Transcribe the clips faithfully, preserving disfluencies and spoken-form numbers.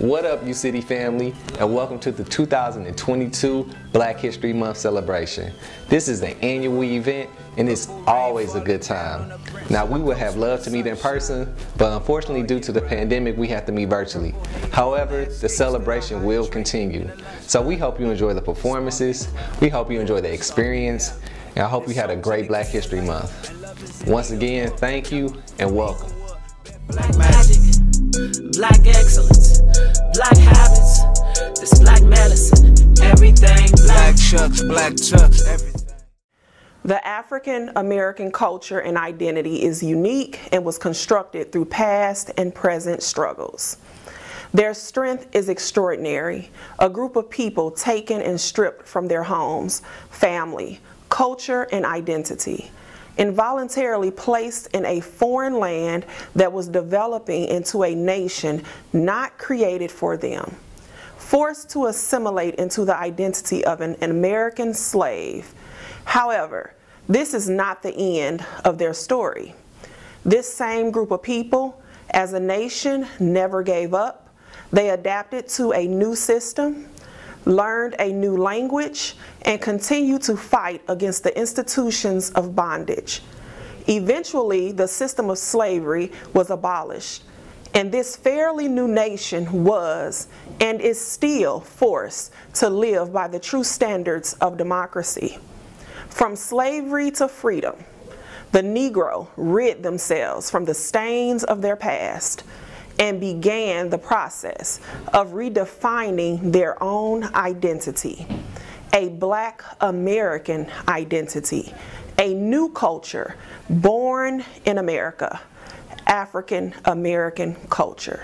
What up, U City family, and welcome to the two thousand twenty-two Black History Month celebration. This is an annual event, and it's always a good time. Now, we would have loved to meet in person, but unfortunately due to the pandemic, we have to meet virtually. However, the celebration will continue. So we hope you enjoy the performances, we hope you enjoy the experience, and I hope you had a great Black History Month. Once again, thank you and welcome. Black magic, black excellence, black habits, this black medicine, everything black. Black chucks, black chucks, everything. The African American culture and identity is unique and was constructed through past and present struggles. Their strength is extraordinary, a group of people taken and stripped from their homes, family, culture, and identity, involuntarily placed in a foreign land that was developing into a nation not created for them, forced to assimilate into the identity of an, an American slave. However, this is not the end of their story. This same group of people, as a nation, never gave up. They adapted to a new system, learned a new language, and continue to fight against the institutions of bondage. Eventually, the system of slavery was abolished, and this fairly new nation was and is still forced to live by the true standards of democracy. From slavery to freedom, the Negro rid themselves from the stains of their past and began the process of redefining their own identity, a Black American identity, a new culture born in America, African American culture.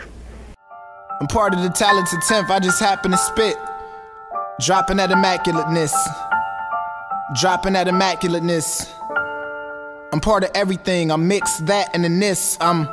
I'm part of the talented tenth, I just happen to spit. Dropping that immaculateness. Dropping that immaculateness. I'm part of everything, I mix that and the this. I'm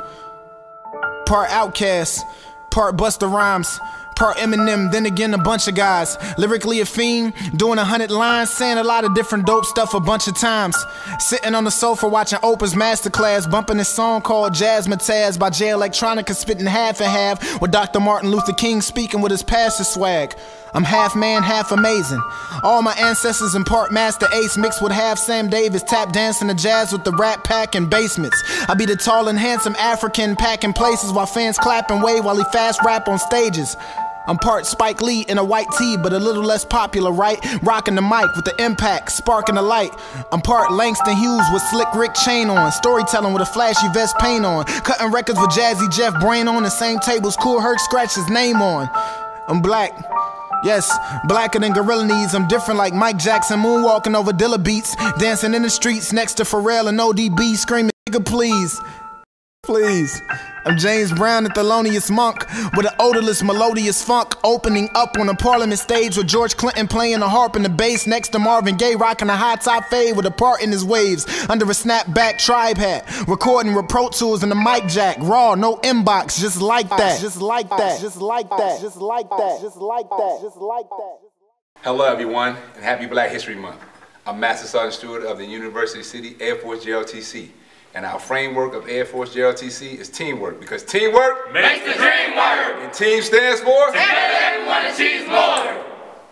part Outkast, part Busta Rhymes, part Eminem, then again a bunch of guys. Lyrically a fiend, doing a hundred lines, saying a lot of different dope stuff a bunch of times. Sitting on the sofa watching Oprah's masterclass, bumping this song called Jazz Mataz by Jay Electronica, spitting half and half with Doctor Martin Luther King speaking with his pastor swag. I'm half man, half amazing. All my ancestors in part Master Ace mixed with half Sam Davis, tap dancing the jazz with the rap pack in basements. I be the tall and handsome African packing places while fans clap and wave while he fast rap on stages. I'm part Spike Lee in a white tee, but a little less popular, right? Rocking the mic with the impact, sparking the light. I'm part Langston Hughes with slick Rick chain on, storytelling with a flashy vest paint on, cutting records with Jazzy Jeff Brain on the same tables Cool Herc scratched his name on. I'm black. Yes, blacker than gorilla knees. I'm different like Mike Jackson, moonwalking over Dilla beats, dancing in the streets next to Pharrell and O D B, screaming, nigga, please, please. I'm James Brown, the Thelonious Monk, with an odorless, melodious funk, opening up on a parliament stage with George Clinton playing the harp and the bass next to Marvin Gaye rocking a high top fade with a part in his waves under a snapback tribe hat, recording with Pro Tools and a mic jack, raw, no inbox, just like that, just like that, just like that, just like that, just like that, just like that. Hello everyone, and happy Black History Month. I'm Master Sergeant Stewart of the University City Air Force J L T C. And our framework of Air Force J L T C is teamwork, because teamwork makes the dream work. And team stands for together everyone achieves more.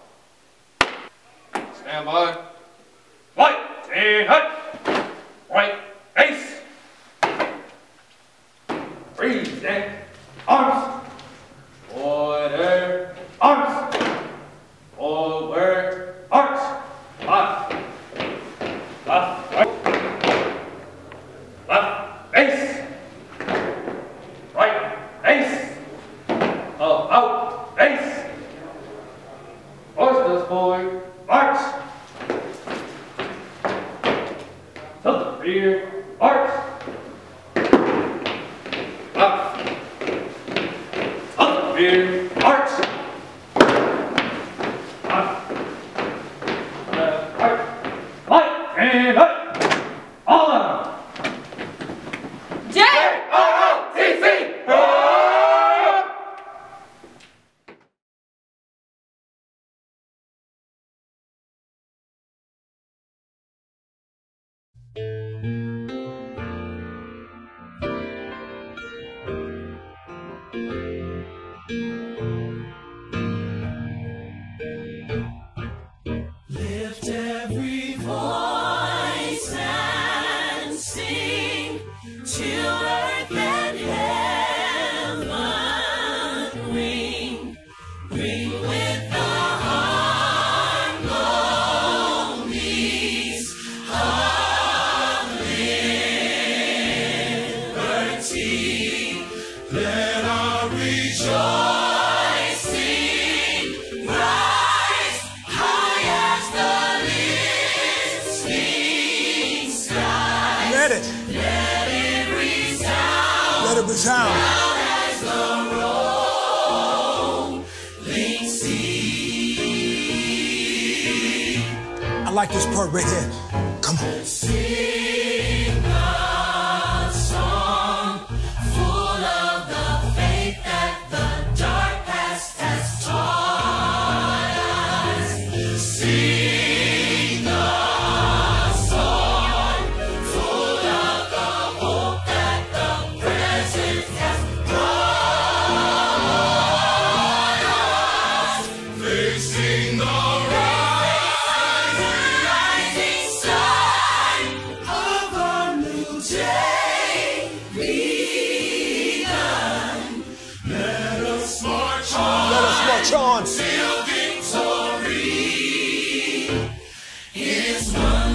Stand by. Right, stand hut. Right, ace. Freeze and arms. Order, arms. Forward, arch. Left, left, right. Left, base. Right, base. Up, out, base. Horse forward, march. To the rear, march. Left. To the rear, march. Left. Left, right. Light and up. All of them. J O O T C! Thank you. Let our rejoicing rise high as the listening skies. Let it. Let it resound. Let it resound. Loud as the rolling sea. I like this part right here. Come on. Sing a song full of the faith that the dark past has taught us. Sing a song full of the hope that the present has brought us. Facing the rising sun of a new day begun. Let us march on. Let us march on. Till victory is won.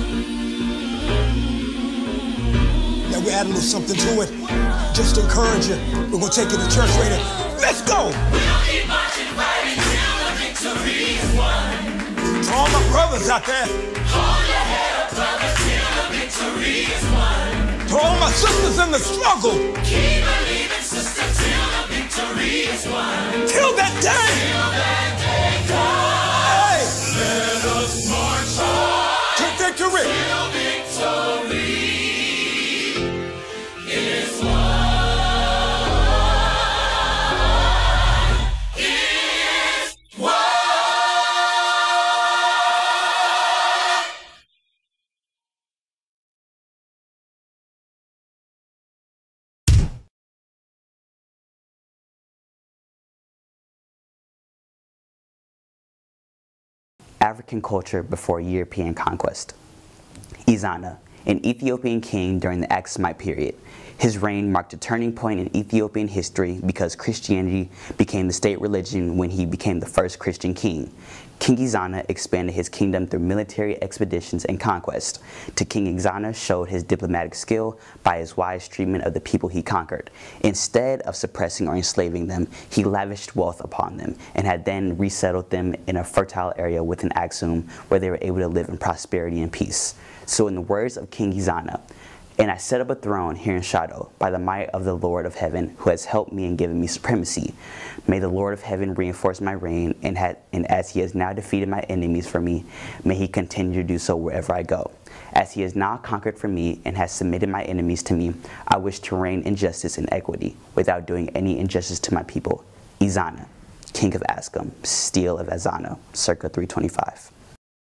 Now we add a little something to it. Just to encourage you. We're gonna take you to church right now. Let's go! We'll keep marching, fighting till the victory is won. To all my brothers out there. Hold your head up, brother, till the victory is won. To all my sisters in the struggle. Keep believing, sister, till the victory is won. Till that day. Till that day comes. Hey. Let us march on To victory. till victory is won. Is won. African culture before European conquest. Ezana, an Ethiopian king during the Aksumite period. His reign marked a turning point in Ethiopian history because Christianity became the state religion when he became the first Christian king. King Ezana expanded his kingdom through military expeditions and conquest. To King Ezana showed his diplomatic skill by his wise treatment of the people he conquered. Instead of suppressing or enslaving them, he lavished wealth upon them and had then resettled them in a fertile area within Aksum where they were able to live in prosperity and peace. So in the words of King Ezana, "And I set up a throne here in Shadow by the might of the Lord of Heaven, who has helped me and given me supremacy. May the Lord of Heaven reinforce my reign, and, had, and as he has now defeated my enemies for me, may he continue to do so wherever I go. As he has now conquered for me and has submitted my enemies to me, I wish to reign in justice and equity without doing any injustice to my people. Ezana, King of Askum, Steel of Ezana, circa three twenty-five.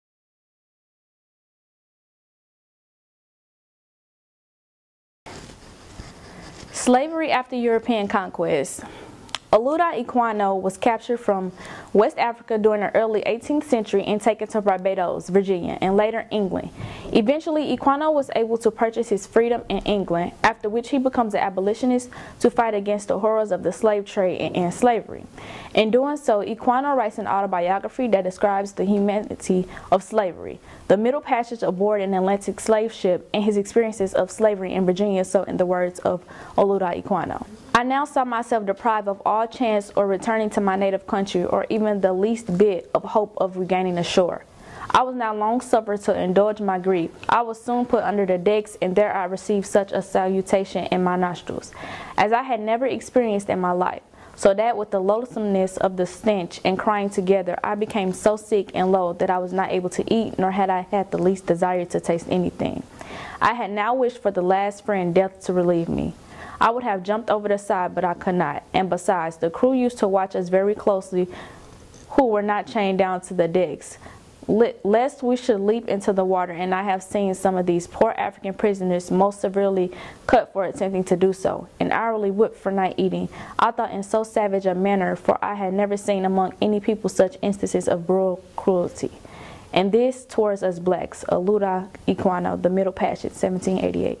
Slavery after European conquest. Oluda Ekwano was captured from West Africa during the early eighteenth century and taken to Barbados, Virginia, and later England. Eventually, Ekwano was able to purchase his freedom in England, after which he becomes an abolitionist to fight against the horrors of the slave trade and, and slavery. In doing so, Ekwano writes an autobiography that describes the humanity of slavery, the middle passage aboard an Atlantic slave ship, and his experiences of slavery in Virginia, so in the words of Oluda Ekwano. I now saw myself deprived of all chance or returning to my native country or even the least bit of hope of regaining the shore. I was now long suffered to indulge my grief. I was soon put under the decks, and there I received such a salutation in my nostrils as I had never experienced in my life, so that with the loathsomeness of the stench and crying together, I became so sick and low that I was not able to eat, nor had I had the least desire to taste anything. I had now wished for the last friend, death, to relieve me. I would have jumped over the side, but I could not. And besides, the crew used to watch us very closely, who were not chained down to the decks, lest we should leap into the water, and I have seen some of these poor African prisoners most severely cut for attempting to do so, and hourly whipped for not eating, I thought in so savage a manner, for I had never seen among any people such instances of brutal cruelty. And this towards us blacks. Oluda Ekwano, The Middle Passage, seventeen eighty-eight.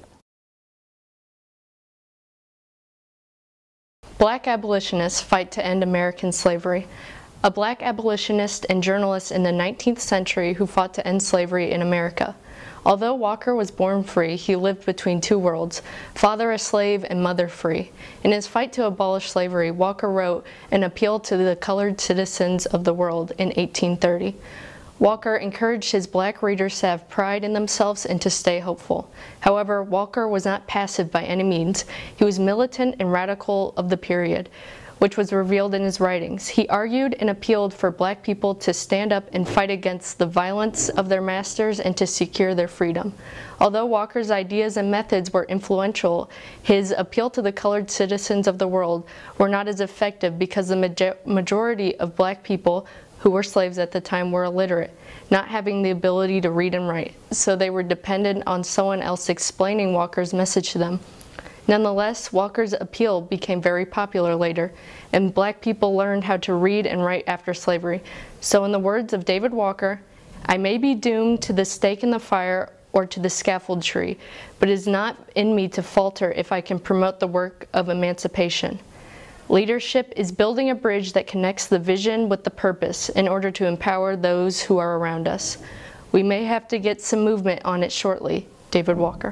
Black abolitionists fight to end American slavery. A black abolitionist and journalist in the nineteenth century who fought to end slavery in America. Although Walker was born free, he lived between two worlds, father a slave and mother free. In his fight to abolish slavery, Walker wrote an appeal to the colored citizens of the world in eighteen thirty. Walker encouraged his black readers to have pride in themselves and to stay hopeful. However, Walker was not passive by any means. He was militant and radical of the period, which was revealed in his writings. He argued and appealed for black people to stand up and fight against the violence of their masters and to secure their freedom. Although Walker's ideas and methods were influential, his appeal to the colored citizens of the world were not as effective because the major majority of black people who were slaves at the time were illiterate, not having the ability to read and write, so they were dependent on someone else explaining Walker's message to them. Nonetheless, Walker's appeal became very popular later, and black people learned how to read and write after slavery. So in the words of David Walker, "I may be doomed to the stake in the fire or to the scaffold tree, but it is not in me to falter if I can promote the work of emancipation. Leadership is building a bridge that connects the vision with the purpose in order to empower those who are around us. We may have to get some movement on it shortly." David Walker.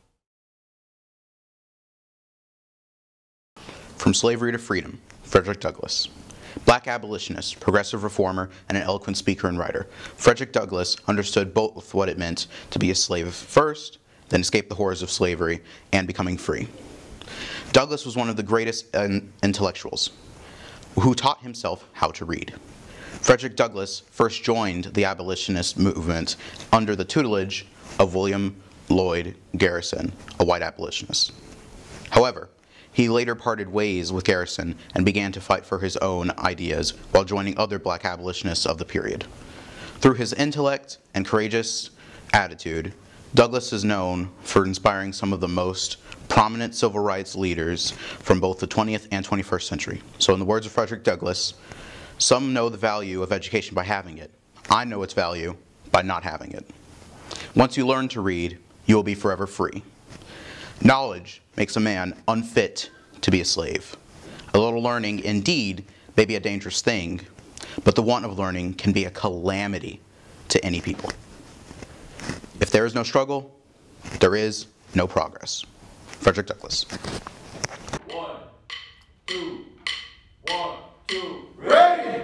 From Slavery to Freedom, Frederick Douglass. Black abolitionist, progressive reformer, and an eloquent speaker and writer, Frederick Douglass understood both what it meant to be a slave first, then escape the horrors of slavery, and becoming free. Douglass was one of the greatest intellectuals who taught himself how to read. Frederick Douglass first joined the abolitionist movement under the tutelage of William Lloyd Garrison, a white abolitionist. However, he later parted ways with Garrison and began to fight for his own ideas while joining other black abolitionists of the period. Through his intellect and courageous attitude, Douglass is known for inspiring some of the most prominent civil rights leaders from both the twentieth and twenty-first century. So in the words of Frederick Douglass, "Some know the value of education by having it. I know its value by not having it. Once you learn to read, you will be forever free. Knowledge makes a man unfit to be a slave. A little learning, indeed, may be a dangerous thing, but the want of learning can be a calamity to any people. If there is no struggle, there is no progress." Frederick Douglass. One, two, one, two, ready!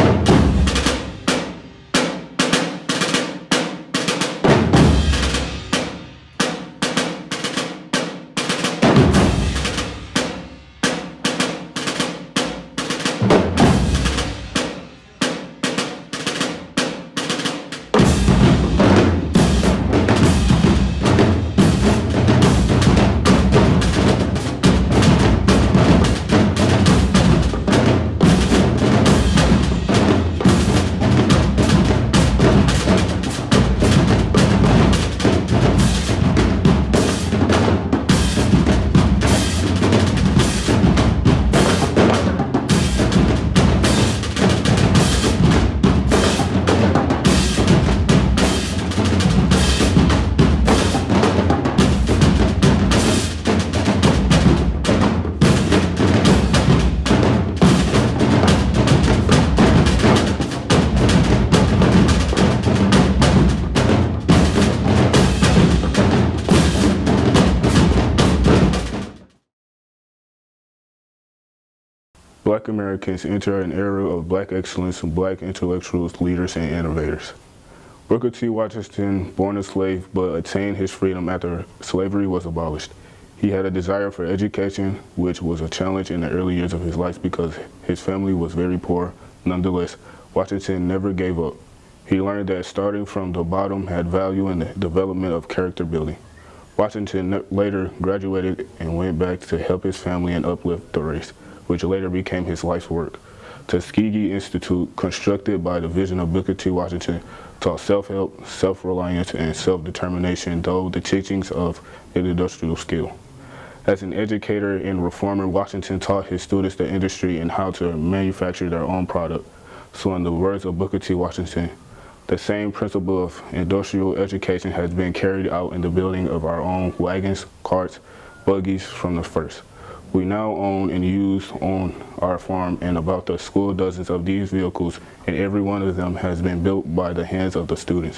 Black Americans enter an era of black excellence and black intellectuals, leaders, and innovators. Booker T. Washington, born a slave, but attained his freedom after slavery was abolished. He had a desire for education, which was a challenge in the early years of his life because his family was very poor. Nonetheless, Washington never gave up. He learned that starting from the bottom had value in the development of character building. Washington later graduated and went back to help his family and uplift the race, which later became his life's work. Tuskegee Institute, constructed by the vision of Booker T. Washington, taught self-help, self-reliance, and self-determination, though the teachings of an industrial skill. As an educator and reformer, Washington taught his students the industry and how to manufacture their own product. So in the words of Booker T. Washington, the same principle of industrial education has been carried out in the building of our own wagons, carts, buggies from the first. We now own and use on our farm and about the school dozens of these vehicles, and every one of them has been built by the hands of the students.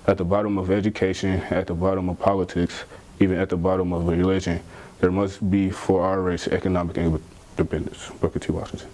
At the bottom of education, at the bottom of politics, even at the bottom of religion, there must be for our race economic independence. Booker T. Washington.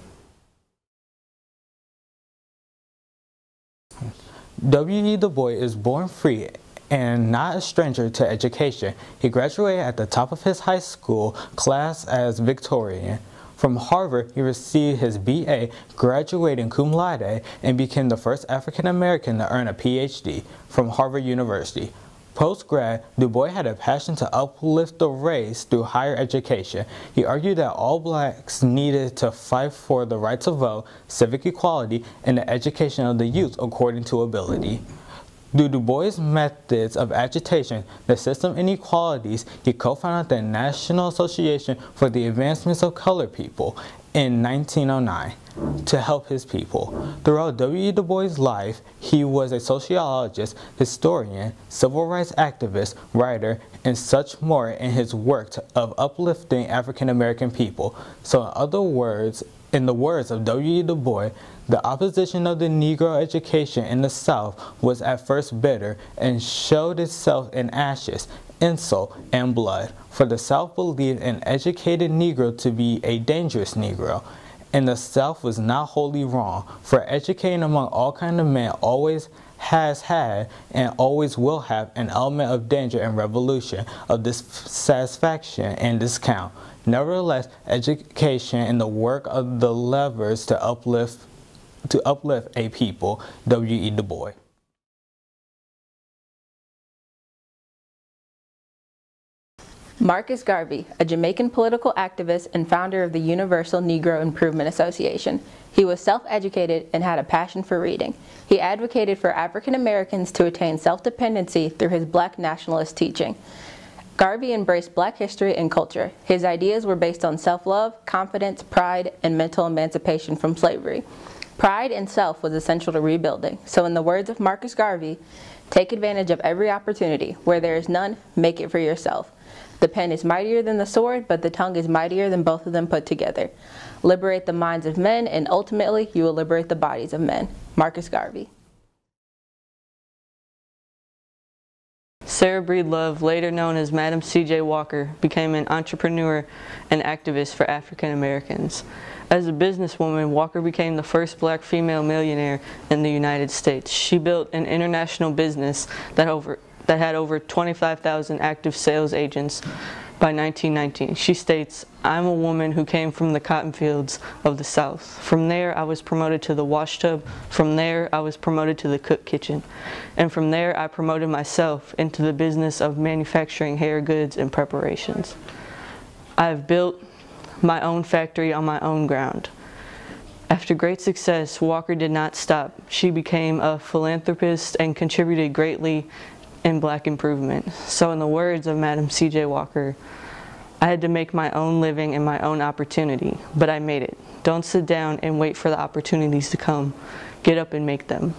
W E Du Bois is born free and not a stranger to education. He graduated at the top of his high school class as Victorian. From Harvard, he received his B A, graduating cum laude, and became the first African American to earn a P H D from Harvard University. Post-grad, Du Bois had a passion to uplift the race through higher education. He argued that all blacks needed to fight for the right to vote, civic equality, and the education of the youth according to ability. Through Du Bois' methods of agitation, the system inequalities, he co-founded the National Association for the Advancement of Colored People in nineteen oh nine to help his people. Throughout W E Du Bois' life, he was a sociologist, historian, civil rights activist, writer, and such more in his work of uplifting African American people. So in other words, in the words of W E Du Bois, the opposition of the Negro education in the South was at first bitter and showed itself in ashes, insult, and blood. For the South believed an educated Negro to be a dangerous Negro, and the South was not wholly wrong, for educating among all kinds of men always has had and always will have an element of danger and revolution, of dissatisfaction and discount. Nevertheless, education and the work of the levers to uplift to uplift a people. W E Du Bois. Marcus Garvey, a Jamaican political activist and founder of the Universal Negro Improvement Association. He was self-educated and had a passion for reading. He advocated for African Americans to attain self-dependency through his black nationalist teaching. Garvey embraced black history and culture. His ideas were based on self-love, confidence, pride, and mental emancipation from slavery. Pride in self was essential to rebuilding. So in the words of Marcus Garvey, take advantage of every opportunity. Where there is none, make it for yourself. The pen is mightier than the sword, but the tongue is mightier than both of them put together. Liberate the minds of men, and ultimately you will liberate the bodies of men. Marcus Garvey. Sarah Breedlove, later known as Madam C J Walker, became an entrepreneur and activist for African Americans. As a businesswoman, Walker became the first black female millionaire in the United States. She built an international business that, over, that had over twenty-five thousand active sales agents by nineteen nineteen. She states, "I'm a woman who came from the cotton fields of the South. From there, I was promoted to the wash tub. From there, I was promoted to the cook kitchen. And from there, I promoted myself into the business of manufacturing hair goods and preparations. I have built my own factory on my own ground." After great success, Walker did not stop. She became a philanthropist and contributed greatly in black improvement. So in the words of Madam C J Walker, "I had to make my own living and my own opportunity, but I made it. Don't sit down and wait for the opportunities to come. Get up and make them.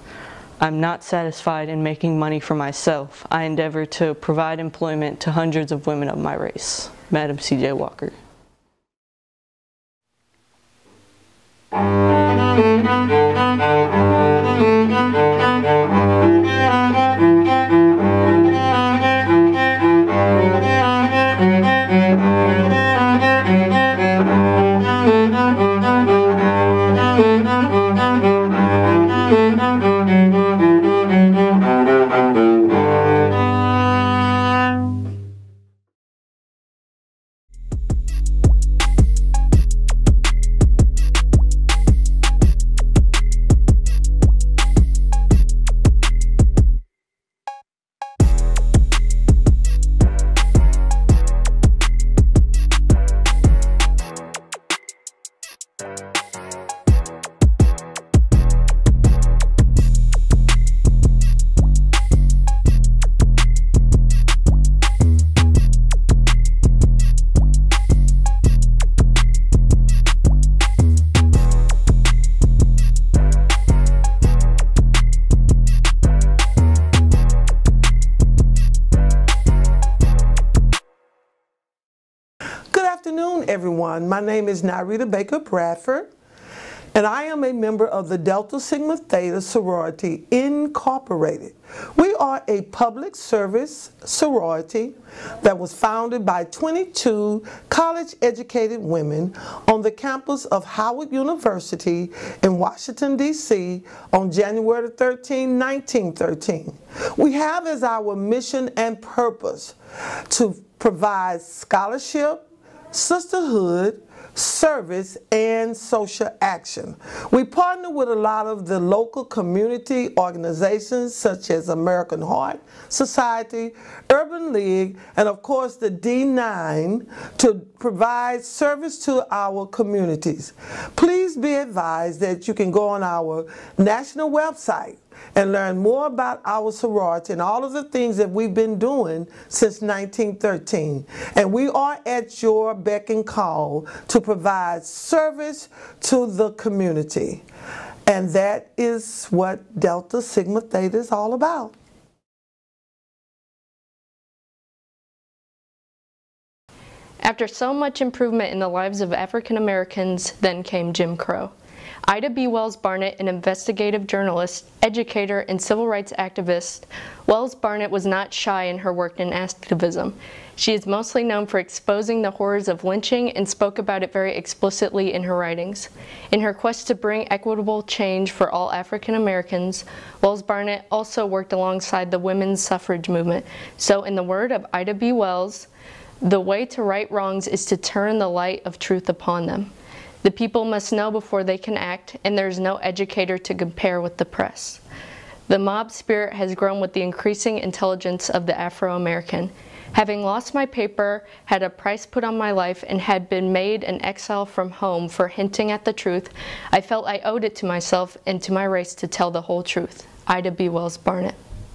I'm not satisfied in making money for myself. I endeavor to provide employment to hundreds of women of my race." Madam C J Walker. Good afternoon, everyone. My name is Narita Baker Bradford, and I am a member of the Delta Sigma Theta Sorority Incorporated. We are a public service sorority that was founded by twenty-two college-educated women on the campus of Howard University in Washington, D C on January thirteenth, nineteen thirteen. We have as our mission and purpose to provide scholarship, sisterhood, service, and social action. We partner with a lot of the local community organizations such as American Heart Society, Urban League, and of course the D nine to provide service to our communities. Please be advised that you can go on our national website and learn more about our sorority and all of the things that we've been doing since nineteen thirteen. And we are at your beck and call to provide service to the community. And that is what Delta Sigma Theta is all about. After so much improvement in the lives of African Americans, then came Jim Crow. Ida B. Wells Barnett, an investigative journalist, educator, and civil rights activist, Wells Barnett was not shy in her work in activism. She is mostly known for exposing the horrors of lynching and spoke about it very explicitly in her writings. In her quest to bring equitable change for all African Americans, Wells Barnett also worked alongside the women's suffrage movement. So in the word of Ida B. Wells, the way to right wrongs is to turn the light of truth upon them. The people must know before they can act, and there is no educator to compare with the press. The mob spirit has grown with the increasing intelligence of the Afro-American. Having lost my paper, had a price put on my life, and had been made an exile from home for hinting at the truth, I felt I owed it to myself and to my race to tell the whole truth. Ida B. Wells Barnett.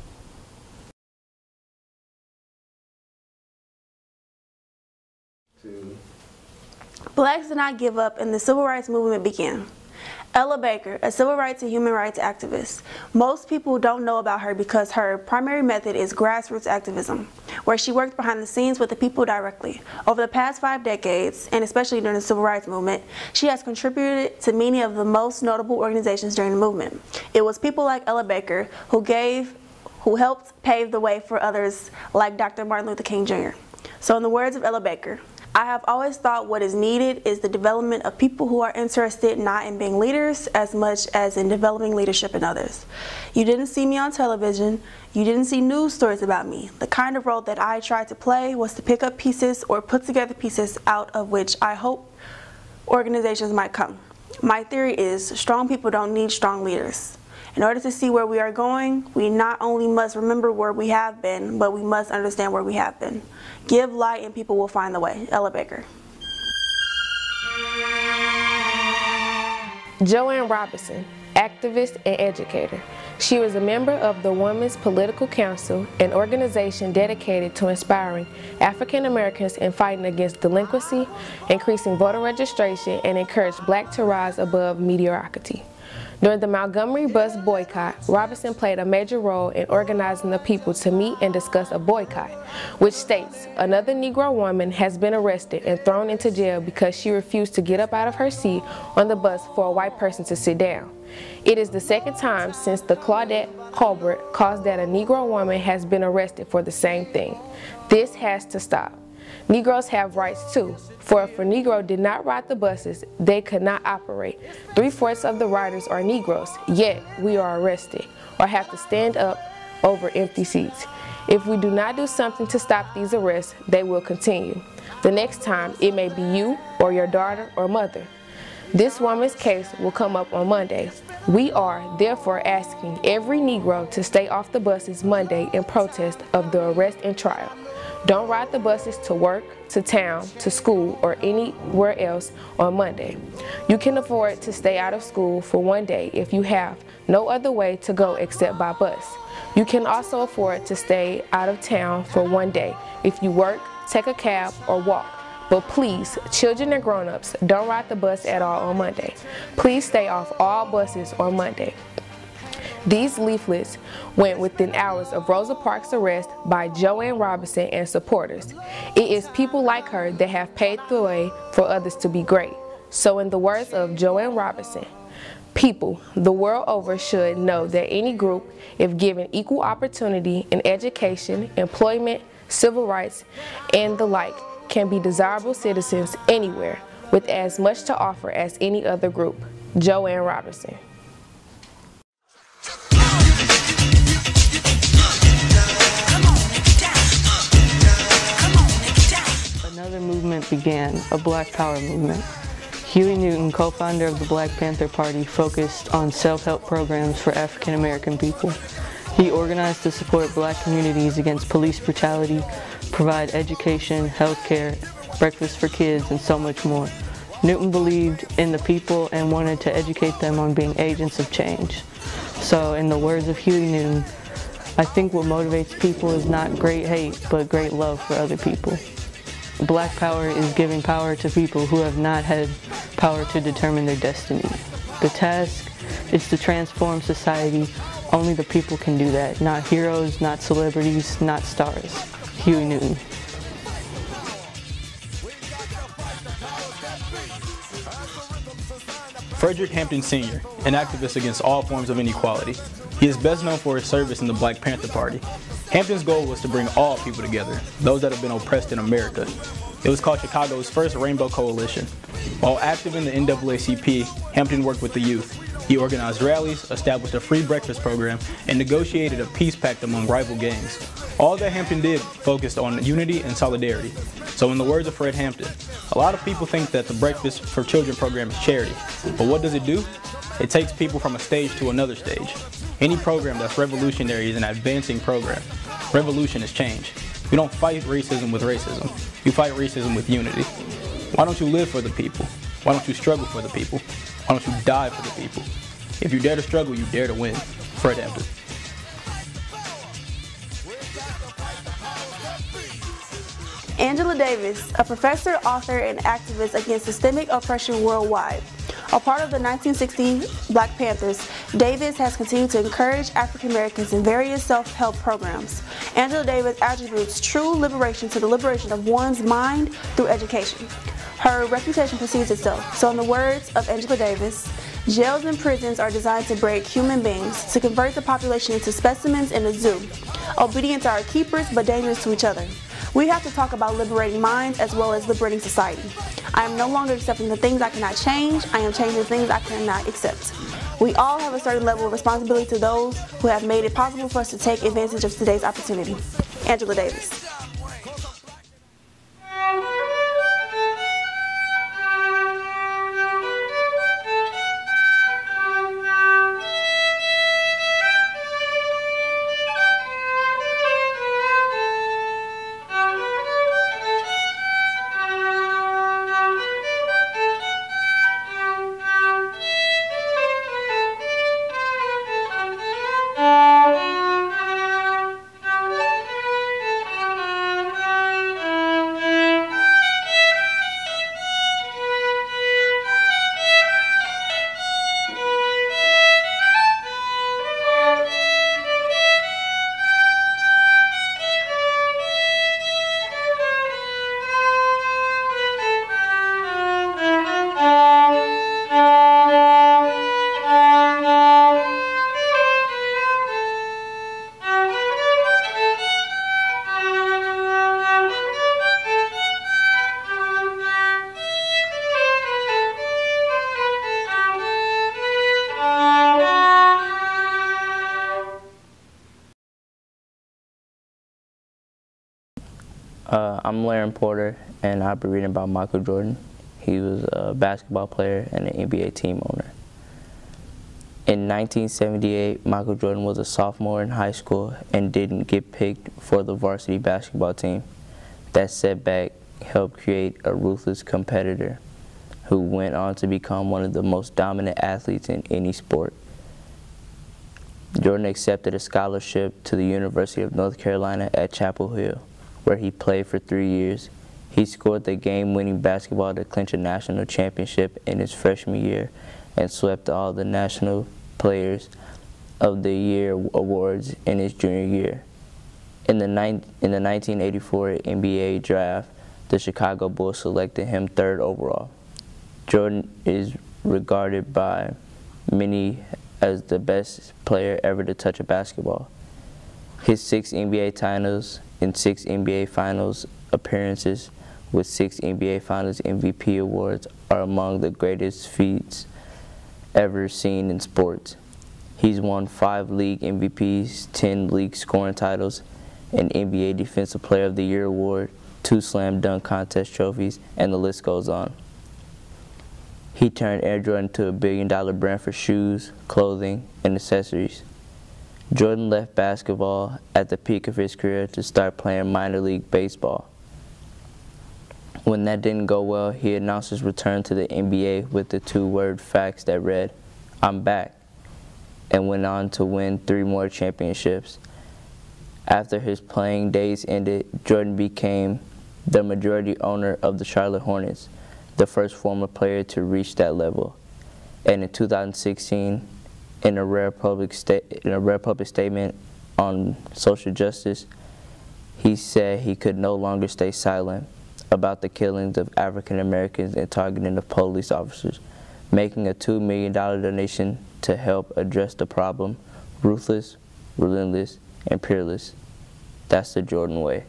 Blacks did not give up and the civil rights movement began. Ella Baker, a civil rights and human rights activist. Most people don't know about her because her primary method is grassroots activism, where she worked behind the scenes with the people directly. Over the past five decades, and especially during the civil rights movement, she has contributed to many of the most notable organizations during the movement. It was people like Ella Baker who gave, who helped pave the way for others like Doctor Martin Luther King Junior So in the words of Ella Baker, I have always thought what is needed is the development of people who are interested not in being leaders as much as in developing leadership in others. You didn't see me on television. You didn't see news stories about me. The kind of role that I tried to play was to pick up pieces or put together pieces out of which I hope organizations might come. My theory is strong people don't need strong leaders. In order to see where we are going, we not only must remember where we have been, but we must understand where we have been. Give light and people will find the way. Ella Baker. Joanne Robinson, activist and educator. She was a member of the Women's Political Council, an organization dedicated to inspiring African Americans in fighting against delinquency, increasing voter registration, and encouraged Black to rise above mediocrity. During the Montgomery bus boycott, Robinson played a major role in organizing the people to meet and discuss a boycott, which states another Negro woman has been arrested and thrown into jail because she refused to get up out of her seat on the bus for a white person to sit down. It is the second time since the Claudette Colbert cause that a Negro woman has been arrested for the same thing. This has to stop. Negroes have rights too, for if a Negro did not ride the buses, they could not operate. Three-fourths of the riders are Negroes, yet we are arrested or have to stand up over empty seats. If we do not do something to stop these arrests, they will continue. The next time, it may be you or your daughter or mother. This woman's case will come up on Monday. We are therefore asking every Negro to stay off the buses Monday in protest of the arrest and trial. Don't ride the buses to work, to town, to school, or anywhere else on Monday. You can afford to stay out of school for one day if you have no other way to go except by bus. You can also afford to stay out of town for one day if you work, take a cab, or walk. But please, children and grown-ups, don't ride the bus at all on Monday. Please stay off all buses on Monday. These leaflets went within hours of Rosa Parks' arrest by Joanne Robinson and supporters. It is people like her that have paved the way for others to be great. So in the words of Joanne Robinson, People the world over should know that any group, if given equal opportunity in education, employment, civil rights, and the like, can be desirable citizens anywhere with as much to offer as any other group. Joanne Robertson. Another movement began, a Black Power movement. Huey Newton, co-founder of the Black Panther Party, focused on self-help programs for African American people. He organized to support black communities against police brutality, provide education, health care, breakfast for kids, and so much more. Newton believed in the people and wanted to educate them on being agents of change. So, in the words of Huey Newton, I think what motivates people is not great hate, but great love for other people. Black power is giving power to people who have not had power to determine their destiny. The task is to transform society. Only the people can do that. Not heroes, not celebrities, not stars. Huey Newton. Frederick Hampton Senior, an activist against all forms of inequality. He is best known for his service in the Black Panther Party. Hampton's goal was to bring all people together, those that have been oppressed in America. It was called Chicago's first Rainbow Coalition. While active in the N double A C P, Hampton worked with the youth. He organized rallies, established a free breakfast program, and negotiated a peace pact among rival gangs. All that Hampton did focused on unity and solidarity. So in the words of Fred Hampton, a lot of people think that the Breakfast for Children program is charity. But what does it do? It takes people from a stage to another stage. Any program that's revolutionary is an advancing program. Revolution is change. We don't fight racism with racism. We fight racism with unity. Why don't you live for the people? Why don't you struggle for the people? Why don't you die for the people? If you dare to struggle, you dare to win. Fred Hampton. Angela Davis, a professor, author, and activist against systemic oppression worldwide. A part of the nineteen sixty Black Panthers, Davis has continued to encourage African Americans in various self-help programs. Angela Davis attributes true liberation to the liberation of one's mind through education. Her reputation precedes itself. So in the words of Angela Davis, jails and prisons are designed to break human beings, to convert the population into specimens in a zoo, obedient to our keepers but dangerous to each other. We have to talk about liberating minds as well as liberating society. I am no longer accepting the things I cannot change. I am changing the things I cannot accept. We all have a certain level of responsibility to those who have made it possible for us to take advantage of today's opportunity. Angela Davis. Uh, I'm Laren Porter, and I'll be reading about Michael Jordan. He was a basketball player and an N B A team owner. In nineteen seventy-eight, Michael Jordan was a sophomore in high school and didn't get picked for the varsity basketball team. That setback helped create a ruthless competitor who went on to become one of the most dominant athletes in any sport. Jordan accepted a scholarship to the University of North Carolina at Chapel Hill, where he played for three years. He scored the game-winning basketball to clinch a national championship in his freshman year and swept all the National Players of the Year awards in his junior year. In the, in the nineteen eighty-four N B A draft, the Chicago Bulls selected him third overall. Jordan is regarded by many as the best player ever to touch a basketball. His six N B A titles and six N B A Finals appearances with six N B A Finals M V P awards are among the greatest feats ever seen in sports. He's won five league M V Ps, ten league scoring titles, an N B A Defensive Player of the Year award, two slam dunk contest trophies, and the list goes on. He turned Air Jordan into a billion dollar brand for shoes, clothing, and accessories. Jordan left basketball at the peak of his career to start playing minor league baseball. When that didn't go well, he announced his return to the N B A with the two-word fax that read, "I'm back," and went on to win three more championships. After his playing days ended, Jordan became the majority owner of the Charlotte Hornets, the first former player to reach that level. And in two thousand sixteen, in a rare public sta- in a rare public statement on social justice, he said he could no longer stay silent about the killings of African Americans and targeting of police officers, making a two million dollar donation to help address the problem. Ruthless, relentless, and peerless. That's the Jordan way.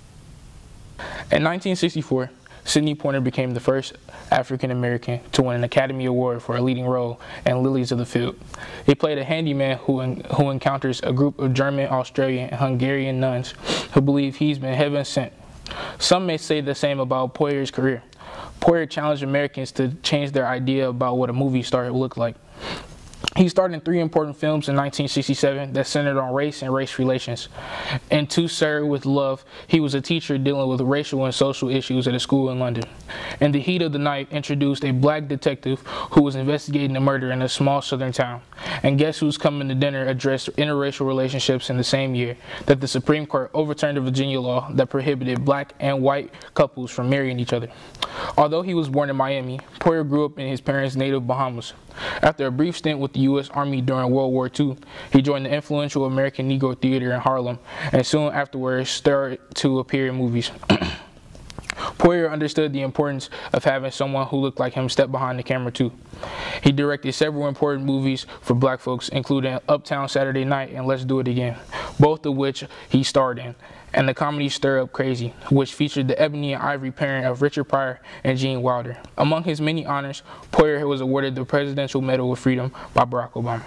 In nineteen sixty-four, Sidney Poitier became the first African American to win an Academy Award for a leading role in Lilies of the Field. He played a handyman who, who encounters a group of German, Australian, and Hungarian nuns who believe he's been heaven sent. Some may say the same about Poitier's career. Poitier challenged Americans to change their idea about what a movie star would look like. He starred in three important films in nineteen sixty-seven that centered on race and race relations. In To Sir with Love, he was a teacher dealing with racial and social issues at a school in London. In The Heat of the Night, introduced a black detective who was investigating a murder in a small southern town. And Guess Who's Coming to Dinner addressed interracial relationships in the same year that the Supreme Court overturned a Virginia law that prohibited black and white couples from marrying each other. Although he was born in Miami, Poitier grew up in his parents' native Bahamas. After a brief stint with the U S Army during World War Two, he joined the influential American Negro Theater in Harlem and soon afterwards started to appear in movies. Poitier understood the importance of having someone who looked like him step behind the camera too. He directed several important movies for black folks, including Uptown Saturday Night and Let's Do It Again, both of which he starred in, and the comedy Stir Up Crazy, which featured the ebony and ivory pairing of Richard Pryor and Gene Wilder. Among his many honors, Poitier was awarded the Presidential Medal of Freedom by Barack Obama.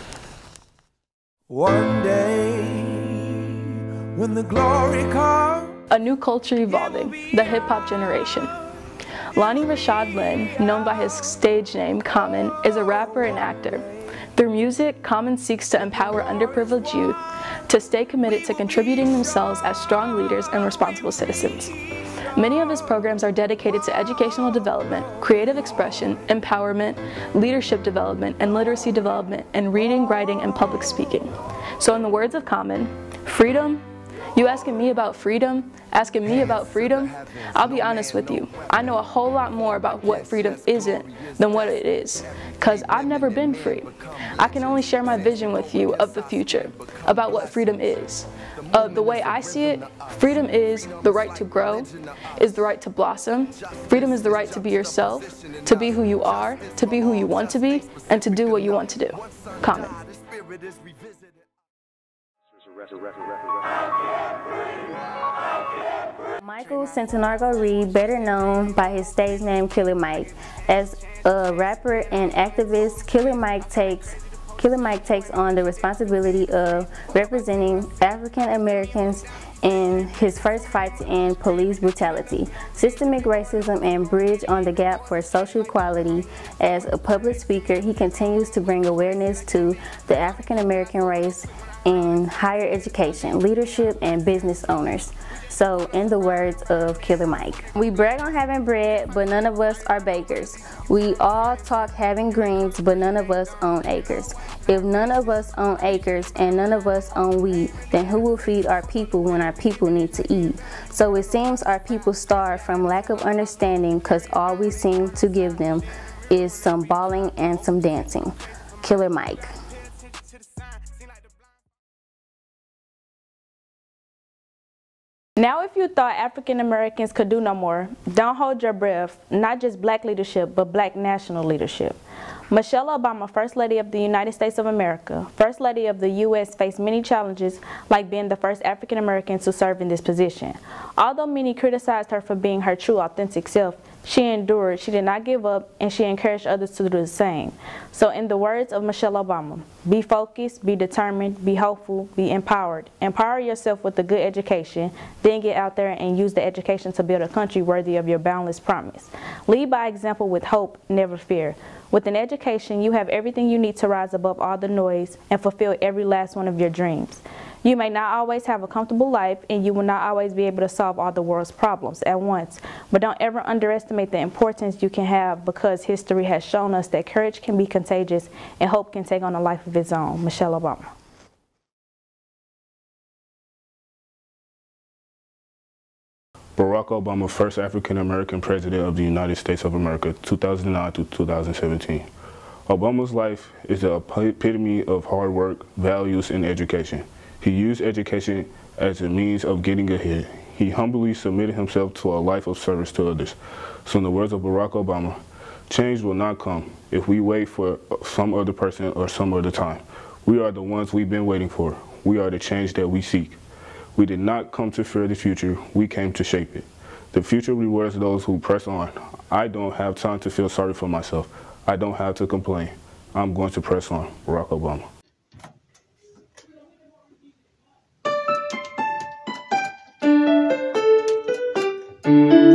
One day, when the glory comes. A new culture evolving, the hip-hop generation. Lonnie Rashad Lynn, known by his stage name Common, is a rapper and actor. Through music, Common seeks to empower underprivileged youth to stay committed to contributing themselves as strong leaders and responsible citizens. Many of his programs are dedicated to educational development, creative expression, empowerment, leadership development, and literacy development in reading, writing, and public speaking. So in the words of Common, freedom. You asking me about freedom? Asking me about freedom? I'll be honest with you. I know a whole lot more about what freedom isn't than what it is, because I've never been free. I can only share my vision with you of the future, about what freedom is. Uh, the way I see it, freedom is the right to grow, is the right to blossom. Freedom is the right to be yourself, to be who you are, to be who you want to be, and to do what you want to do. Common. Michael Centenargo Reed, better known by his stage name Killer Mike. As a rapper and activist, Killer Mike takes Killer Mike takes on the responsibility of representing African Americans in his first fight to end police brutality, systemic racism, and bridge on the gap for social equality. As a public speaker, he continues to bring awareness to the African American race in higher education, leadership, and business owners. So, in the words of Killer Mike, we brag on having bread, but none of us are bakers. We all talk having greens, but none of us own acres. If none of us own acres and none of us own weed, then who will feed our people when our people need to eat? So it seems our people starve from lack of understanding, because all we seem to give them is some balling and some dancing. Killer Mike. Now, if you thought African Americans could do no more, don't hold your breath. Not just black leadership, but black national leadership. Michelle Obama, First Lady of the United States of America, First Lady of the U S, faced many challenges, like being the first African American to serve in this position. Although many criticized her for being her true, authentic self, she endured, she did not give up, and she encouraged others to do the same. So in the words of Michelle Obama, be focused, be determined, be hopeful, be empowered. Empower yourself with a good education, then get out there and use the education to build a country worthy of your boundless promise. Lead by example with hope, never fear. With an education, you have everything you need to rise above all the noise and fulfill every last one of your dreams. You may not always have a comfortable life, and you will not always be able to solve all the world's problems at once, but don't ever underestimate the importance you can have, because history has shown us that courage can be contagious and hope can take on a life of its own. Michelle Obama. Barack Obama, first African American president of the United States of America, two thousand nine to two thousand seventeen. Obama's life is the epitome of hard work, values, and education. He used education as a means of getting ahead. He humbly submitted himself to a life of service to others. So in the words of Barack Obama, change will not come if we wait for some other person or some other time. We are the ones we've been waiting for. We are the change that we seek. We did not come to fear the future, we came to shape it. The future rewards those who press on. I don't have time to feel sorry for myself. I don't have to complain. I'm going to press on. Barack Obama. Mm-hmm.